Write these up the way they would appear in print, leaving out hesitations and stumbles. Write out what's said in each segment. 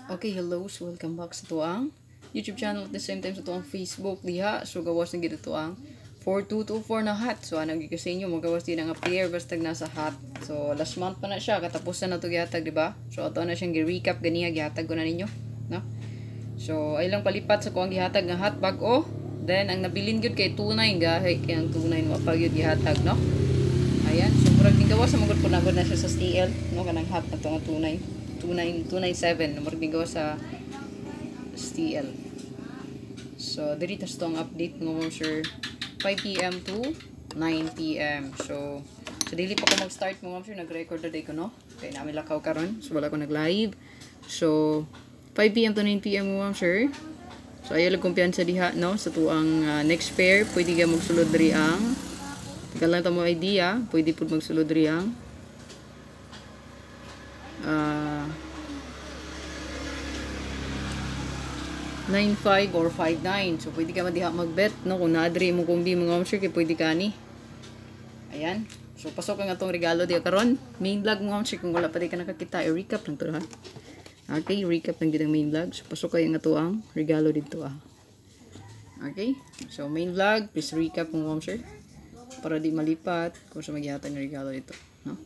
Okay, hello. So, welcome back sa tuang YouTube channel at the same time sa tuang Facebook diha. So, gawas na gito tuang 4224 na hat. So, anong sa inyo, magawas din ang appear basta nasa hat. So, last month pa na siya. Katapusan na ito gihatag, di ba? So, ito na siyang gi-recap ganiya. Gihatag ko na ninyo. No? So, ay lang palipat sa kuang gihatag nga hat bag-o. Then, ang nabilin yun kay tunay gahay. Kaya ang tunay wapag yun gihatag, no? Ayan. So, murag din gawas sa magod po na siya sa STL. No? Kanang hat na ito nga tunay. 297 number bigaw sa STL. So diri tas tong update ng sure 5 PM to 9 PM. So dili pa ko mag-start mo sure nag-record na day ko no. Kay namin lakaw karon. So wala ko nag-live. So 5 PM to 9 PM mo sure. So ayo lang kumpiyansa diha no sa tuang next pair pwede ka magsulod diri ang tika lang ta mo idea, pwede pud magsulod diri ang 9.5 or 5.9. So, pwede ka madiha mag-bet, no? Kung na-adri mo kung di mo nga sure, kaya pwede ka ni. Ayan. So, pasok ang atong regalo diya karon. Main vlog mo nga sure, kung wala pa di ka nakakita, i-recap lang to, ha? Okay, recap lang din ang main vlog. So, pasok kayo nga to ang regalo dito, ha? Okay? So, main vlog, please recap mo nga sure. Para di malipat kung sa magyatan ng regalo dito, no?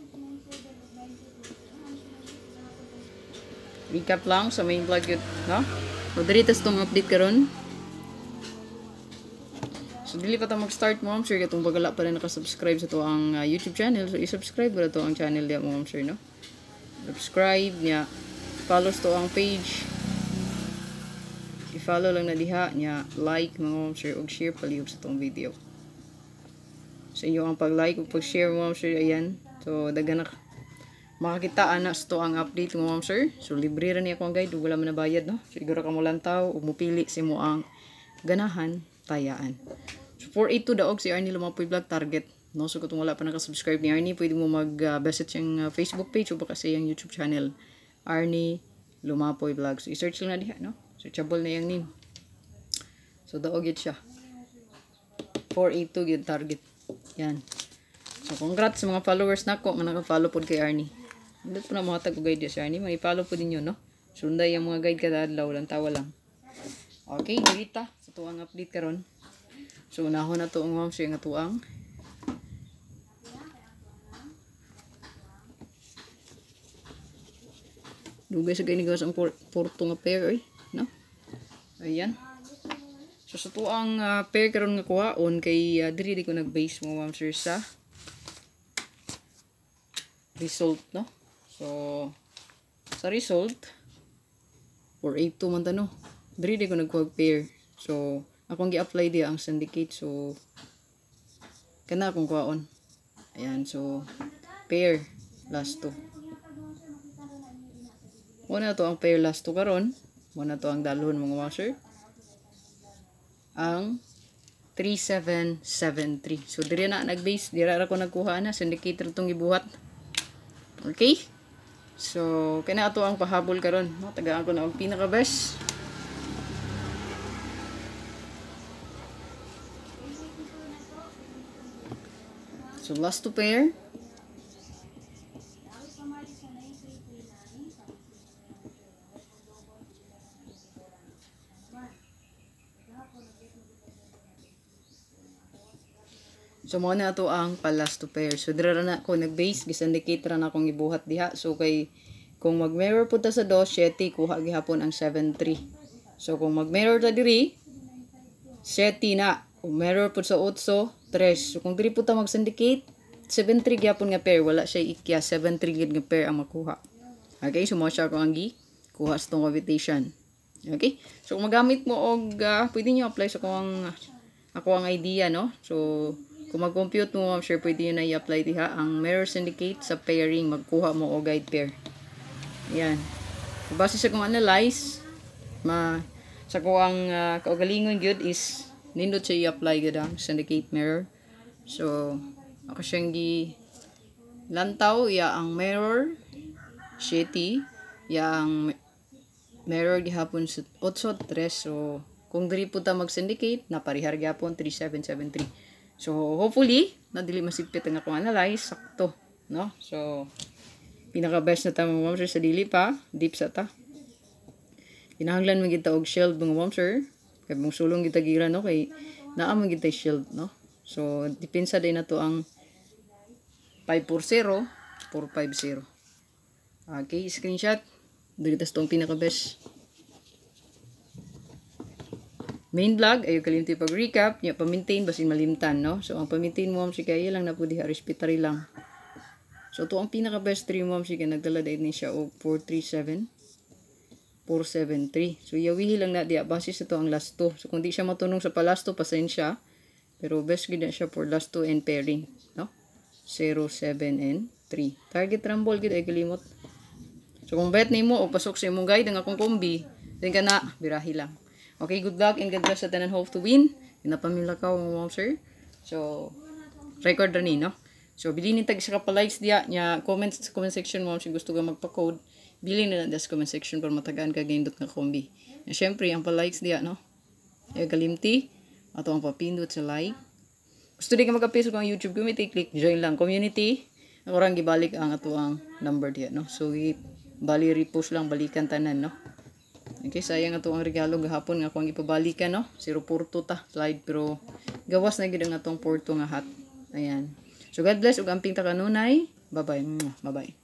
Recap lang sa main vlog yun, no? So, dali tas itong update karon. So, dili pa ito mag-start mo, sure, katong bagala pa rin nakasubscribe sa ito ang YouTube channel. So, i-subscribe ba ito ang channel niya mo, sure, no? Subscribe niya. Follow ito ang page. I-follow lang na diha niya. Like, mga sure, og share palihog sa itong video. Sa inyo ang pag-like o pag-share mo, sure, ayan. So, daganak makakita anas to ang update mo, sir. So libre ra niya akong guide, wala man nabayad, no. So siguro ka mo lantaw ug mupili si mo ang ganahan tayaan. So 482 daog si Arnie Lumapoy Vlog target, no. So kung wala pa naka-subscribe ni Arnie, pwede mo mag-visit siyang Facebook page o baka sa iyang YouTube channel, Arnie Lumapoy Vlog. So i-search lang na diha, no. Searchable na yang name. So daog yun siya. 482 yun target. Yan. So congrats sa mga followers nako nga naka-follow pod kay Arnie. Hindi po na mga tag-guide sa Arnie. May-follow po din yun, no? Sunday yung mga guide kada adlaw lang, tawa lang. Okay, dirita. Sa tuang update karon. So, unahon na tuong ma'am siya nga tuang. Dugay sa ginigawas ang porto nga pair, no? Ayan. So, sa tuang pair karon nga kuhaon, kay diri di ko nag-base mo ma'am sir sa result, no? So, sa result, 482 man tano. Diri di ko nagkuha pair. So, akong gi-apply diya ang syndicate. So, kana akong kuhaon. Ayan, so, pair, last 2. Muna to ang pair last 2 karon. Muna to ang dalhon mga washer. Ang 3773. So, diri na nag-base. Dira ra ko nagkuha na. Syndicate itong gibuhat. Okay? So, kaya ito ang pahabol karon, no? Tagaan ko na ang pinaka-best. So, last 2 pair. So, mo na ito ang last 2 pair. So, dira na ako nag-base. Gisandicate ra na akong ibuhat diha. So, kung mag-mirror po ta sa 2, 7, kuha gihapon ang 7-3. So, kung mag-mirror ta diri, 7 na. Kung mirror po sa 8, 3. So, kung diri po ta mag-syndicate, 7-3 gihapon nga pair. Wala siya ikya. 7-3 nga pair ang makuha. Okay? So, mo siya kung ang kuha sa itong cavitation. Okay? So, kung magamit mo og pwede nyo apply sa ako ang idea, no? So, kung mag-compute mo, sure pwede nyo na i-apply diha ang mirror syndicate sa pairing. Magkuha mo o guide pair. Ayan. Base sa kong analyze, sa kong kaugalingon good is nindot siya i-apply gud ang syndicate mirror. So, ako siyang lantaw, ya ang mirror, 7, ya ang mirror gihapon sa 8, 3. So, kung diri po ta mag-syndicate, naparihar gihapon 3773. So, hopefully, nadili masipit ang akong analyze. Sakto, no? So, pinaka-best na tama mo sa dili pa. Deep sa ta. Kinahanglan man kita og shield mga ma'am sir. Kay mong sulong kita gira no kay naa man kita shield no. So depensa din nato ang 540 450. Okay, screenshot. Dito tong pinaka best. Main vlog ayo kalimti pag recap nya pa-maintain basin malimtan no. So ang pa-maintain mo si kay lang na pud diha respetary lang. So to ang pinaka best stream mo si kay nagdala dai ni siya og 437 473. So yawihi lang na diya base sa to ang last 2. So kung di siya matunong sa pa last 2 pasensya. Pero best gid na siya for last 2 and pairing no. 0 7 and 3. Target rumble gid ay kalimot. So kung bet nimo o pasok sa imong guide ang akong kombi, then kana birahi lang. Okay, good luck and God bless sa tanan, hope to win. Pinapamila ka mo ma'am sir. So record ra ni no. So bilhin ni tag sa likes diya nya comments sa comment section mo kung gusto ka magpa-code. Bilhin na sa comment section para matagaan ka gindot nga kombi. Na syempre ang pa-likes diya no. Ay kalimti ato ang papindot sa like. Gusto di ka mag-apiso kung YouTube community, click join lang community. Ako rang gibalik ang ato ang number diya no. So bali repost lang balikan tanan no. Okay, sayang ato ang regalo gahapon nga akong ipabalikan no. 0 porto ta slide pero gawas na gid ang atong porto nga hat. Ayan. So God bless ug amping ta kanunay. Bye bye. Bye bye.